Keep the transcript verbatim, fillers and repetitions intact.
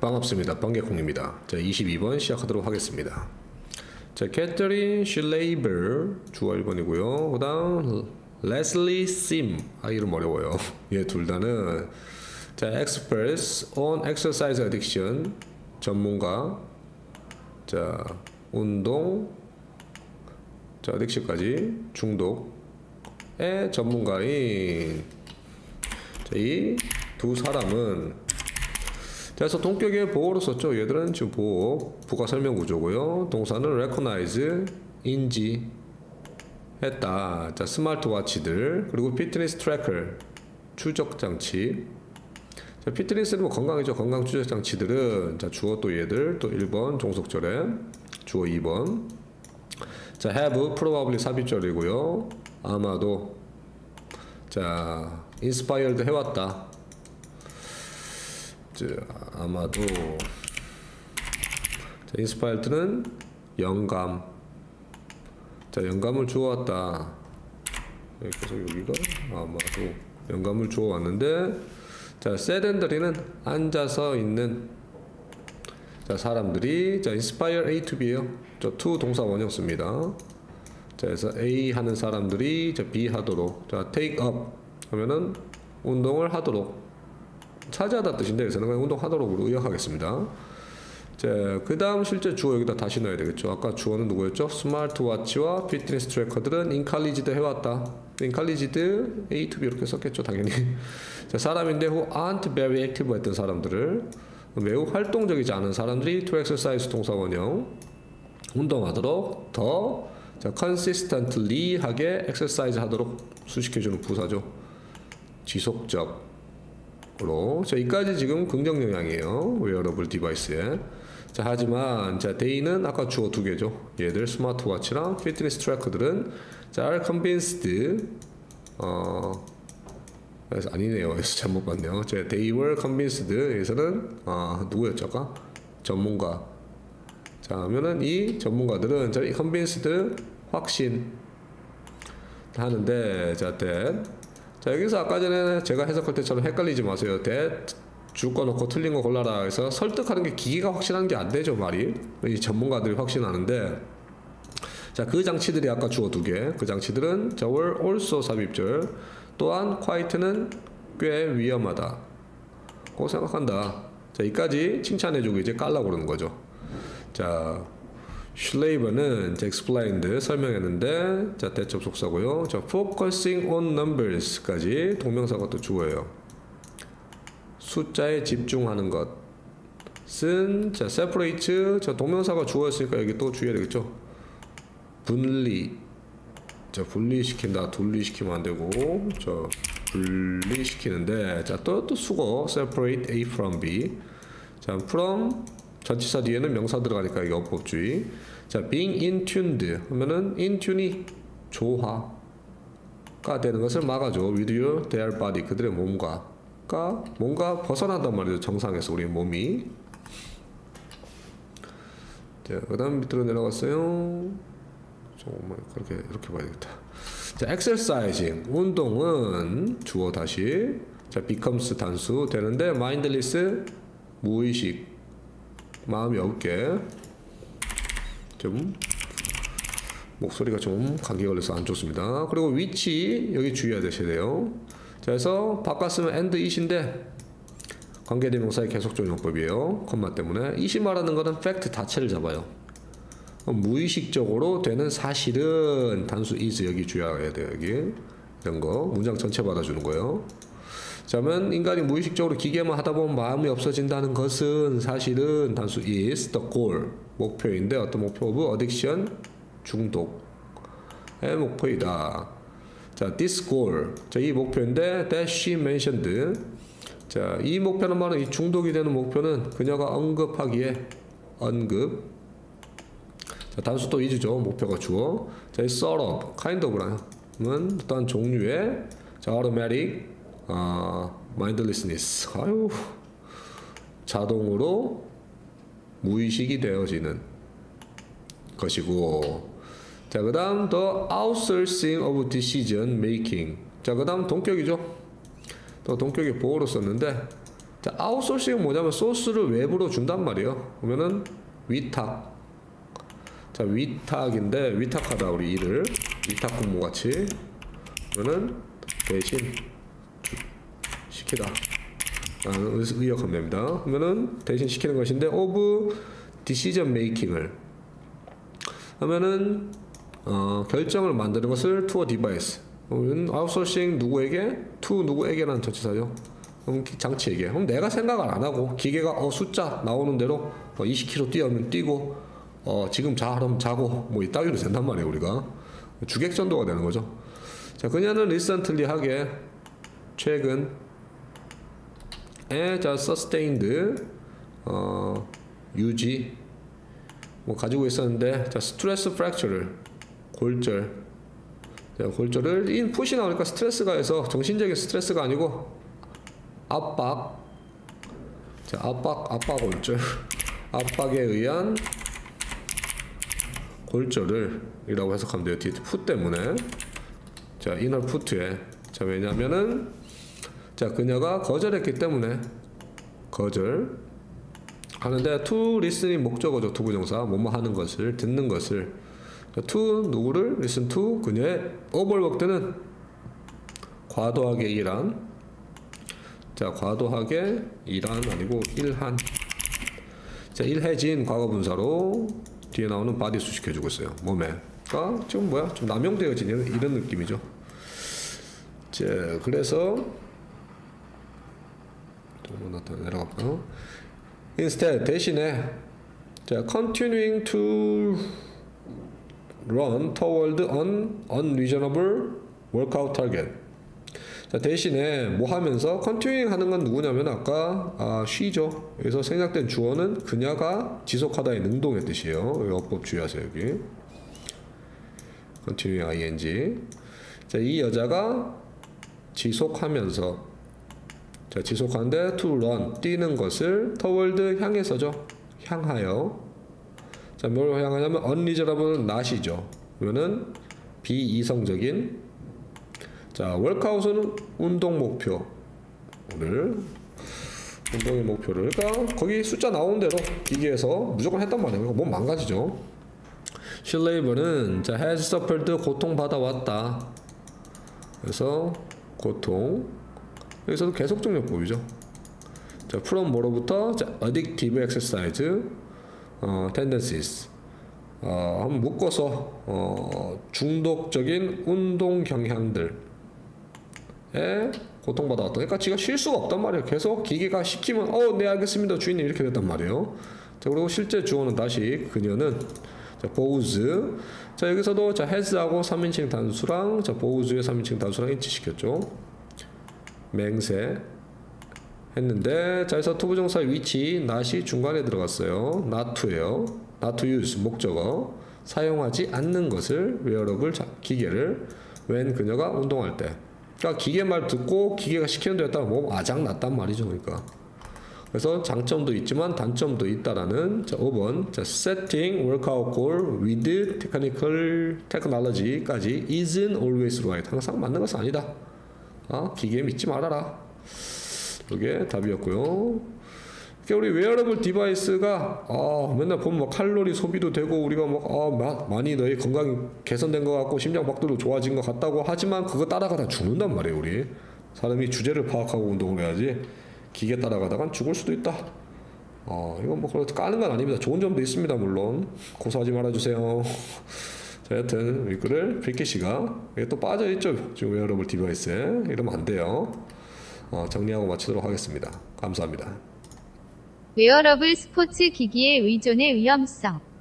반갑습니다. 번개콩입니다. 자, 이십이 번 시작하도록 하겠습니다. 자, 캐터린 슐레이버 주어 일 번이고요. 그 다음 레슬리 심, 아 이름 어려워요. 얘 둘 다는 자, experts on exercise addiction, 전문가. 자, 운동, 자, addiction까지 중독의 전문가인 자, 이 두 사람은 자, 그래서 동격의 보호로 썼죠. 얘들은 지금 보호, 부가 설명 구조고요. 동사는 recognize, 인지 했다. 자, 스마트워치들, 그리고 피트니스 트래커, 추적 장치. 자, 피트니스는 뭐 건강이죠. 건강 추적 장치들은 자, 주어 또 얘들, 또 일 번 종속절에 주어 이 번. 자, have, probably 삽입절이고요. 아마도 자, inspired 해왔다. 자, 아마도 자, inspired는 영감. 자, 영감을 주어왔다. 그래서 여기가 아마도 영감을 주어왔는데, 자, sedentary는 앉아서 있는 자, 사람들이 자, inspire A to B예요. 저 to 동사 원형 씁니다. 자, 그래서 A 하는 사람들이 자, B 하도록. 자, take up 하면은 운동을 하도록. 차지하다 뜻인데 여기서는 그냥 운동하도록으로 의역하겠습니다. 자, 그 다음 실제 주어 여기다 다시 넣어야 되겠죠. 아까 주어는 누구였죠? 스마트워치와 피트니스 트래커들은 인칼리지드 해왔다. 인칼리지드 A to B 이렇게 썼겠죠, 당연히. 자, 사람인데 who aren't very active 했던 사람들을 매우 활동적이지 않은 사람들이 to exercise 동사 원형 운동하도록 더 자, consistently 하게 exercise 하도록 수식해주는 부사죠. 지속적 으로. 자, 이까지 지금 긍정 영향이에요. 웨어러블 디바이스에. 자, 하지만 자, 데이는 아까 주어 두 개죠. 얘들 스마트워치랑 피트니스 트래커들은 자, are convinced 어 그래서 아니네요. 그래서 잘못 봤네요. 자, they were convinced 여기서는 아, 누구였죠? 아까? 전문가. 자, 하면은 이 전문가들은 자, convinced 확신 하는데 자, that 자, 여기서 아까 전에 제가 해석할 때처럼 헷갈리지 마세요. that 줄 거 놓고 틀린 거 골라라 해서 설득하는 게 기계가 확신한 게 안 되죠, 말이. 이 전문가들이 확신하는데 자, 그 장치들이 아까 주어 두 개. 그 장치들은 자, were also 삽입절. 또한 quite는 꽤 위험하다. 고 생각한다. 자, 이까지 칭찬해주고 이제 깔라고 그러는 거죠. 자, 슐레이버는 explained 설명했는데 자, 대접속사고요. 자, focusing on numbers까지 동명사가 또 주어예요. 숫자에 집중하는 것은 자, separate 자, 동명사가 주어였으니까 여기 또 주의해야 되겠죠. 분리 자, 분리시킨다. 분리시키면 안 되고 자, 분리시키는데 자, 또, 또 수거 separate A from B. 자, from 전치사 뒤에는 명사 들어가니까 이게 어법주의. 자, being in tuned 하면은 in tune이 조화가 되는 것을 막아줘. with your their body 그들의 몸과가 뭔가 벗어난단 말이죠. 정상에서 우리 몸이. 자, 그 다음 밑으로 내려갔어요. 정말 그렇게 이렇게 봐야 되겠다. 자, exercising 운동은 주어 다시 자, becomes 단수 되는데 mindless 무의식 마음이 없게 좀 목소리가 좀 감기 걸려서 안 좋습니다. 그리고 위치 여기 주의해야 되셔야 돼요. 자, 그래서 바꿨으면 and it인데 관계대명사의 계속적 용법이에요. 컴마 때문에 it이 말하는 거는 fact 자체를 잡아요. 무의식적으로 되는 사실은 단수 is 여기 주의해야 돼요. 여기 이런 거 문장 전체 받아주는 거예요. 자면 인간이 무의식적으로 기계만 하다 보면 마음이 없어진다는 것은 사실은 단수 is the goal 목표인데 어떤 목표 of addiction 중독의 목표이다. 자, this goal 자, 이 목표인데 that she mentioned 자, 이 목표는 말은 이 중독이 되는 목표는 그녀가 언급하기에 언급 자, 단수 또 is죠. 목표가 주어. 자, 이 sort of kind of라는 어떤 종류의 자, automatic 아, mindlessness. 아유, 자동으로 무의식이 되어지는 것이고. 자, 그 다음 the outsourcing of decision making. 자, 그 다음 동격이죠. 또 동격의 보호로 썼는데 자, 아웃소싱은 뭐냐면 소스를 외부로 준단 말이에요. 그러면은 위탁. 자, 위탁인데 위탁하다 우리 일을 위탁 근무 같이. 그러면은 대신 시키다. 라는 의역하면 됩니다. 그러면은 대신 시키는 것인데 of decision making을 하면은 어, 결정을 만드는 것을 to a device. 그러면 아웃소싱 누구에게? to 누구에게라는 전치사죠. 그럼 장치에게. 그럼 내가 생각을 안 하고 기계가 어 숫자 나오는 대로 어, 이십 킬로미터 뛰면 뛰고 어 지금 자 하면 자고 뭐 이따위로 된단 말이에요. 우리가 주객전도가 되는 거죠. 자, 그녀는 recently하게 최근 에 자 sustained 어 유지 뭐 가지고 있었는데 자 스트레스 프랙처를 골절 자, 골절을 인풋이 나오니까 스트레스가 해서 정신적인 스트레스가 아니고 압박 자 압박 압박 골절 압박에 의한 골절을 이라고 해석하면 돼요. 뒤에 풋 때문에 자 이너 푸트에 자 왜냐면은 자 그녀가 거절했기 때문에 거절 하는데 to listen이 목적어죠. 투부정사 뭐뭐 하는 것을 듣는 것을 to 누구를 listen to 그녀의 overworked는 과도하게 일한 자 과도하게 일한 아니고 일한 자 일해진 과거분사로 뒤에 나오는 바디수 시켜주고 있어요. 몸에 그러니까 지금 뭐야 좀 남용되어진 이런, 이런 느낌이죠. 자 그래서 또 나타 내려가볼까요? Instead 대신에 자 continuing to run toward an unreasonable workout target. 자 대신에 뭐 하면서 continuing 하는 건 누구냐면 아까 아, she죠. 여기서 생략된 주어는 그녀가 지속하다의 능동의 뜻이에요. 여기 어법 주의하세요. 여기 continuing ing. 자 이 여자가 지속하면서 자 지속하는데 to run 뛰는 것을 toward 향해서죠. 향하여 자 뭘 향하냐면 unreasonable not이죠. 이거는 비이성적인 자 workout은 운동 목표 오늘 운동의 목표를 그러니까 거기 숫자 나오는 대로 기계에서 무조건 했단 말이에요. 몸 망가지죠. 슬레이브는 자 has suffered 고통받아 왔다. 그래서 고통 여기서도 계속적용법이죠. 자 from 뭐로부터 자 addictive exercise 어, tendencies 어, 한번 묶어서 어, 중독적인 운동 경향들에 고통받아왔다. 그러니까 지가 쉴 수가 없단 말이에요. 계속 기계가 시키면 어, 네 알겠습니다 주인님 이렇게 됐단 말이에요. 자 그리고 실제 주어는 다시 그녀는 자 보우즈 자 여기서도 자 has하고 삼인칭 단수랑 자 보우즈의 삼인칭 단수랑 일치시켰죠. 맹세 했는데 자 여기서 투부정사 위치 not이 중간에 들어갔어요. not to예요. not to use 목적어 사용하지 않는 것을 wearable 기계를 when 그녀가 운동할 때 그러니까 기계 말 듣고 기계가 시키는 대로 했다가 몸 아작 났단 말이죠. 그러니까 그래서 장점도 있지만 단점도 있다라는 자 오 번 자 setting workout goal with technical technology까지 isn't always right 항상 맞는 것은 아니다. 아, 기계 믿지 말아라. 이게 답이었고요. 그러니까 우리 웨어러블 디바이스가 아, 맨날 보면 뭐 칼로리 소비도 되고 우리가 막 아, 많이 너희 건강이 개선된 것 같고 심장 박도도 좋아진 것 같다고 하지만 그거 따라가다 죽는단 말이에요. 우리 사람이 주제를 파악하고 운동을 해야지 기계 따라가다간 죽을 수도 있다. 어, 이건 뭐 그렇게 까는 건 아닙니다. 좋은 점도 있습니다. 물론 고소하지 말아주세요. 자, 여튼 윗글을 필기씨가 이게 또 빠져있죠. 지금 웨어러블 디바이스에 이러면 안 돼요. 어, 정리하고 마치도록 하겠습니다. 감사합니다. 웨어러블 스포츠 기기의 의존의 위험성